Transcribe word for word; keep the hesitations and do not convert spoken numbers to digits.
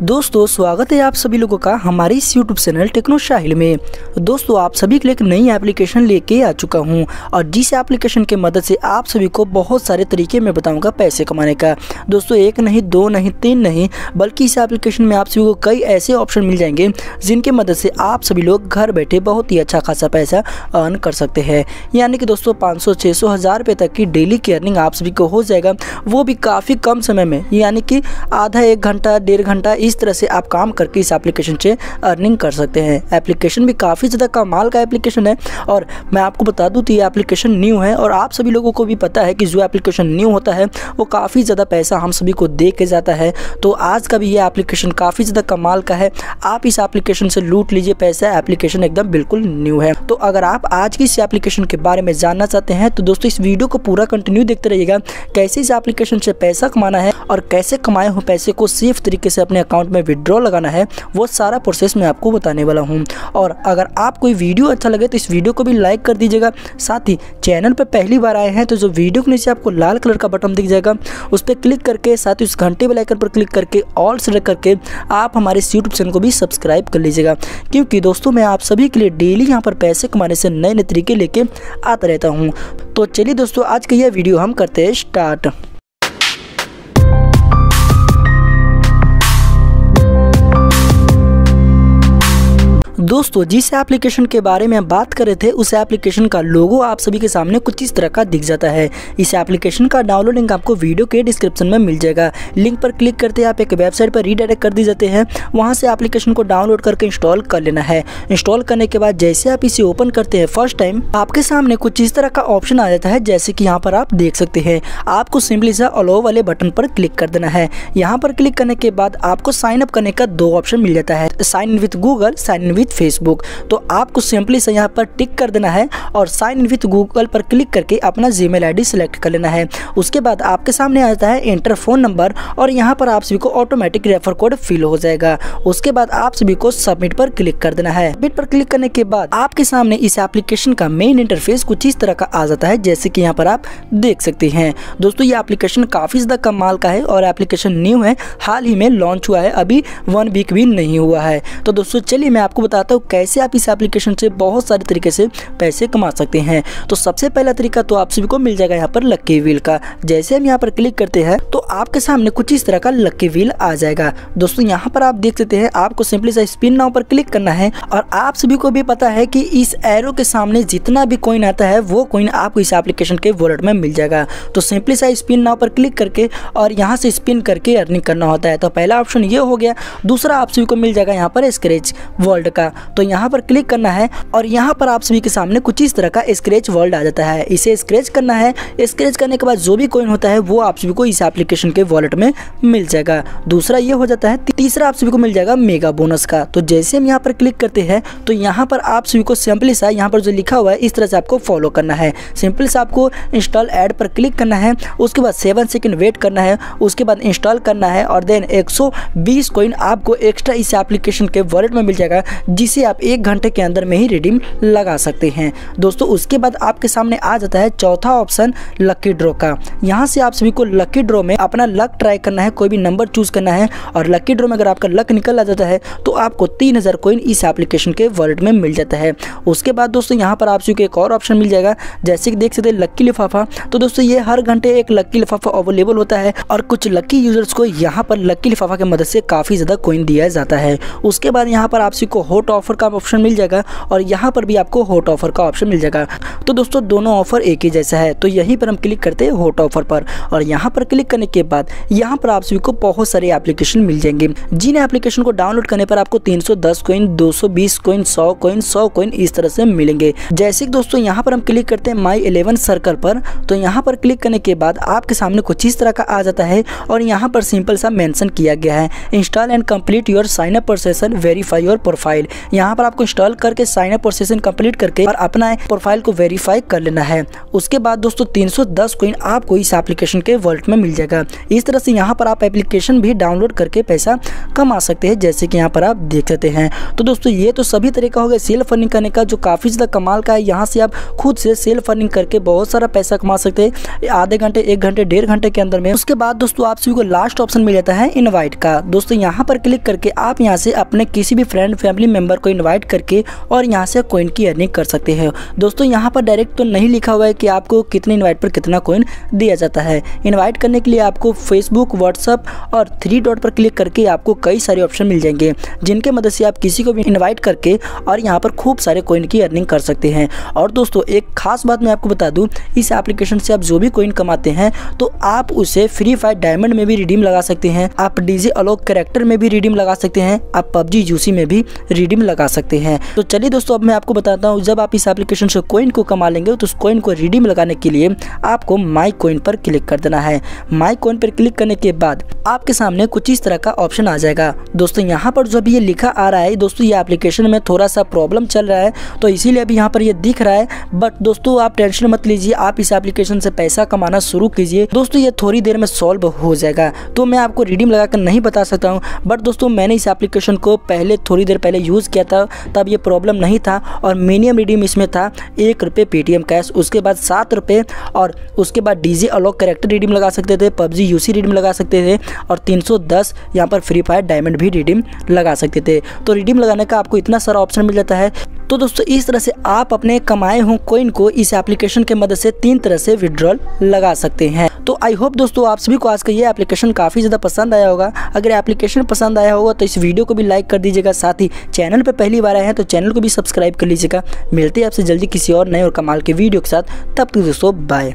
दोस्तों स्वागत है आप सभी लोगों का हमारे इस यूट्यूब चैनल टेक्नो शाहिल में। दोस्तों आप सभी के लिए एक नई एप्लीकेशन लेके आ चुका हूं और जिस एप्लीकेशन की मदद से आप सभी को बहुत सारे तरीके मैं बताऊंगा पैसे कमाने का। दोस्तों एक नहीं, दो नहीं, तीन नहीं, बल्कि इस एप्लीकेशन में आप सभी को कई ऐसे ऑप्शन मिल जाएंगे जिनके मदद से आप सभी लोग घर बैठे बहुत ही अच्छा खासा पैसा अर्न कर सकते हैं। यानी कि दोस्तों पाँच सौ छः सौ हज़ार रुपये तक की डेली की अर्निंग आप सभी को हो जाएगा, वो भी काफ़ी कम समय में। यानी कि आधा एक घंटा डेढ़ घंटा इस तरह से आप काम करके इस एप्लीकेशन से अर्निंग कर सकते हैं। एप्लीकेशन भी काफ़ी ज़्यादा कमाल का एप्लीकेशन है और मैं आपको बता दूं तो ये एप्लीकेशन न्यू है और आप सभी लोगों को भी पता है कि जो एप्लीकेशन न्यू होता है वो काफ़ी ज़्यादा पैसा हम सभी को दे के जाता है। तो आज का भी ये एप्लीकेशन काफ़ी ज़्यादा कमाल का है, आप इस एप्लीकेशन से लूट लीजिए पैसा। एप्लीकेशन एकदम बिल्कुल न्यू है। तो अगर आप आज की इस एप्लीकेशन के बारे में जानना चाहते हैं तो दोस्तों इस वीडियो को पूरा कंटिन्यू देखते रहिएगा, कैसे इस एप्लीकेशन से पैसा कमाना है और कैसे कमाए हुए पैसे को सेफ तरीके से अपने अकाउंट में विड्रॉ लगाना है, वो सारा प्रोसेस मैं आपको बताने वाला हूं। और अगर आपको ये वीडियो अच्छा लगे तो इस वीडियो को भी लाइक कर दीजिएगा। साथ ही चैनल पर पहली बार आए हैं तो जो वीडियो के नीचे आपको लाल कलर का बटन दिख जाएगा उस पर क्लिक करके साथ ही उस घंटे वाले आइकन पर क्लिक करके ऑल सेलेक्ट करके आप हमारे इस यूट्यूब चैनल को भी सब्सक्राइब कर लीजिएगा, क्योंकि दोस्तों मैं आप सभी के लिए डेली यहाँ पर पैसे कमाने से नए नए तरीके लेके आता रहता हूँ। तो चलिए दोस्तों आज का यह वीडियो हम करते हैं स्टार्ट। दोस्तों जिस एप्लीकेशन के बारे में बात कर रहे थे उस एप्लीकेशन का लोगो आप सभी के सामने कुछ इस तरह का दिख जाता है। इस एप्लीकेशन का डाउनलोड लिंक आपको वीडियो के डिस्क्रिप्शन में मिल जाएगा। लिंक पर क्लिक करते हैं आप एक वेबसाइट पर रीडायरेक्ट कर दी जाते हैं, वहां से एप्लीकेशन को डाउनलोड करके इंस्टॉल कर लेना है। इंस्टॉल करने के बाद जैसे आप इसे ओपन करते हैं फर्स्ट टाइम आपके सामने कुछ इस तरह का ऑप्शन आ जाता है, जैसे कि यहाँ पर आप देख सकते हैं। आपको सिंपली सा अलाउ वाले बटन पर क्लिक कर देना है। यहाँ पर क्लिक करने के बाद आपको साइन अप करने का दो ऑप्शन मिल जाता है, sign in with Google, sign in with Facebook. तो आपको सिंपली से यहाँ पर टिक कर देना है और साइन इन विथ गूगल पर क्लिक करके अपना जीमेल आईडी सिलेक्ट कर लेना है। उसके बाद आपके सामने आ जाता है एंटर फोन नंबर और यहाँ पर आप सभी को ऑटोमेटिक रेफर कोड फिल हो जाएगा। उसके बाद आप सभी को सबमिट पर क्लिक कर देना है। सबमिट पर क्लिक करने के बाद आपके सामने इस एप्लीकेशन का मेन इंटरफेस कुछ इस तरह का आ जाता है, जैसे कि यहाँ पर आप देख सकते हैं। दोस्तों ये एप्लीकेशन काफी ज्यादा कमाल का है और एप्लीकेशन न्यू है, हाल ही में लॉन्च हुआ है, अभी वन वीक भी नहीं हुआ है। तो दोस्तों चलिए मैं आपको बताता हूँ कैसे आप इस एप्लीकेशन से बहुत सारे तरीके से पैसे कमा सकते हैं। तो सबसे पहला तरीका तो आप सभी को मिल जाएगा यहाँ पर लकी व्हील का। जैसे हम यहाँ पर क्लिक करते हैं तो आपके सामने कुछ इस तरह का लकी व्हील आ जाएगा। दोस्तों यहाँ पर आप देख सकते हैं, आपको सिंपली सा स्पिन नाउ पर क्लिक करना है और आप सभी को भी पता है कि इस एरो के सामने जितना भी कॉइन आता है वो कॉइन आपको इस एप्लीकेशन के वॉलेट में मिल जाएगा। तो सिंपली सा स्पिन नाउ पर क्लिक करके और यहाँ से स्पिन करके अर्निंग करना होता है। तो पहला ऑप्शन ये हो गया। दूसरा आप सभी को मिल जाएगा यहाँ पर स्क्रैच वर्ल्ड का। तो यहाँ पर क्लिक करना है और यहाँ पर आप सभी के सामने कुछ इस तरह का स्क्रैच वर्ल्ड आ जाता है। इसे स्क्रैच करना है। स्क्रैच करने के बाद जो भी कॉइन होता है वो आप सभी को इस एप्लीकेशन के वॉलेट में मिल जाएगा। दूसरा ये हो जाता है। तीसरा आप सभी को मिल जाएगा मेगा बोनस का। तो जैसे हम यहाँ पर क्लिक करते हैं तो यहाँ पर आप सभी को सिंपली सा यहाँ पर जो लिखा हुआ है इस तरह से आपको फॉलो करना है। सिंपली सा आपको इंस्टॉल ऐड पर क्लिक करना है, उसके बाद सेवन सेकेंड वेट करना है, उसके बाद इंस्टॉल करना है और देन एक सौ बीस कॉइन आपको एक्स्ट्रा इस एप्लीकेशन के वॉलेट में मिल जाएगा, जिसे आप एक घंटे के अंदर में ही रिडीम लगा सकते हैं। दोस्तों उसके बाद आपके सामने आ जाता है चौथा ऑप्शन लकी ड्रॉ का। यहाँ से आप सभी को लकी ड्रॉ में अपना लक ट्राई करना है, कोई भी नंबर चूज करना है और लकी ड्रॉ में अगर आपका लक निकल आ जाता है तो आपको तीन हजार कॉइन इस एप्लीकेशन के वॉलेट में मिल जाता है। उसके बाद दोस्तों यहाँ पर आप सभी को एक और ऑप्शन मिल जाएगा, जैसे कि देख सकते हैं लक्की लिफाफा। तो दोस्तों ये हर घंटे एक लक्की लिफाफा अवेलेबल होता है और कुछ लक्की यूजर्स को यहाँ पर लक्की लिफाफा की मदद से काफी ज्यादा कॉइन दिया जाता है। उसके बाद यहाँ पर आप सभी को हॉट ऑफर का ऑप्शन मिल जाएगा और यहाँ पर भी आपको हॉट ऑफर का ऑप्शन मिल जाएगा। तो दोस्तों दोनों ऑफर एक ही जैसा है, तो यहीं पर हम क्लिक करते हैं हॉट ऑफर पर और यहाँ पर क्लिक करने के बाद यहाँ पर आप सभी को बहुत सारे एप्लीकेशन मिल जाएंगे, जिन एप्लीकेशन को डाउनलोड करने पर आपको तीन सौ दस कॉइन, दो सौ बीस कॉइन, सौ कॉइन, सौ कॉइन इस तरह से मिलेंगे। जैसे कि दोस्तों यहाँ पर हम क्लिक करते हैं माई इलेवन सर्कल पर। तो यहाँ पर क्लिक करने के बाद आपके सामने कुछ इस तरह का आ जाता है और यहाँ पर सिंपल सा मेंशन किया गया है, install and complete your sign up process, verify your profile. यहाँ पर आपको इंस्टॉल करके साइन अप प्रोसेसिंग कंप्लीट करके और अपना प्रोफाइल को वेरीफाई कर लेना है। उसके बाद दोस्तों तीन सौ दस कॉइन आपको इस एप्लीकेशन के वॉलेट में मिल जाएगा। इस तरह से यहाँ पर आप एप्लीकेशन भी डाउनलोड करके पैसा कमा सकते हैं, जैसे कि यहाँ पर आप देख सकते हैं। तो दोस्तों ये तो सभी तरीका हो गया सेल्फ अर्निंग करने का, जो काफ़ी ज़्यादा कमाल का है। यहाँ से आप खुद से सेल्फ अर्निंग करके बहुत सारा पैसा कमा सकते हैं आधे घंटे, एक घंटे, डेढ़ घंटे के अंदर में। उसके बाद दोस्तों आप सभी को लास्ट ऑप्शन मिल जाता है इनवाइट का। दोस्तों यहाँ पर क्लिक करके आप यहाँ से अपने किसी भी फ्रेंड फैमिली मेंबर को इनवाइट करके और यहाँ से कॉइन की अर्निंग कर सकते हैं। दोस्तों यहाँ पर डायरेक्ट तो नहीं लिखा हुआ है कि आपको कितने इनवाइट पर कितना कॉइन दिया जाता है। इनवाइट करने के लिए आपको फेसबुक, व्हाट्सअप और थ्री डॉट पर क्लिक करके आपको कई सारे ऑप्शन मिल जाएंगे, जिनके मदद से आप किसी को भी इनवाइट करके और यहाँ पर खूब सारे कॉइन की अर्निंग कर सकते हैं। और दोस्तों एक खास बात मैं आपको बता दूं, इस एप्लीकेशन से आप जो भी कॉइन कमाते हैं तो आप उसे फ्री फायर डायमंड में भी रिडीम लगा सकते हैं, आप डीजे अलोक कैरेक्टर में भी रिडीम लगा सकते हैं, आप पबजी यूसी में भी रिडीम लगा सकते हैं। तो चलिए दोस्तों अब मैं आपको बताता हूँ, जब आप इस एप्लीकेशन से कॉइन को कमा लेंगे तो उस कॉइन को रिडीम लगाने के लिए आपको माई कॉइन पर क्लिक कर देना है। माई कॉइन पर क्लिक करने के बाद आपके सामने कुछ इस तरह का ऑप्शन आ जाएगा। दोस्तों यहाँ पर जो भी ये लिखा आ रहा है, दोस्तों ये एप्लीकेशन में थोड़ा सा प्रॉब्लम चल रहा है तो इसीलिए अभी यहाँ पर ये दिख रहा है, बट दोस्तों आप टेंशन मत लीजिए, आप इस एप्लीकेशन से पैसा कमाना शुरू कीजिए। दोस्तों ये थोड़ी देर में सॉल्व हो जाएगा। तो मैं आपको रिडीम लगाकर नहीं बता सकता हूँ, बट दोस्तों मैंने इस एप्लीकेशन को पहले थोड़ी देर पहले यूज़ किया था, तब ये प्रॉब्लम नहीं था और मिनिमम रिडीम इसमें था एक रुपये पेटीएम कैश, उसके बाद सात रुपये और उसके बाद डीजे अलोक कैरेक्टर रिडीम लगा सकते थे, पबजी यूसी रिडीम लगा सकते थे और तीन सौ दस यहाँ पर फ्री फायर डायमंड भी रिडीम लगा सकते थे। तो रिडीम लगाने का आपको इतना सारा ऑप्शन मिल जाता है। तो दोस्तों इस तरह से आप अपने कमाए हुए कॉइन को इस एप्लीकेशन के मदद से तीन तरह से विड्रॉल लगा सकते हैं। तो आई होप दोस्तों आप सभी को आज का ये एप्लीकेशन काफ़ी ज़्यादा पसंद आया होगा। अगर एप्लीकेशन पसंद आया होगा तो इस वीडियो को भी लाइक कर दीजिएगा, साथ ही चैनल पर पहली बार आए हैं तो चैनल को भी सब्सक्राइब कर लीजिएगा। मिलते हैं आपसे जल्दी किसी और नए और कमाल के वीडियो के साथ, तब तक दोस्तों बाय।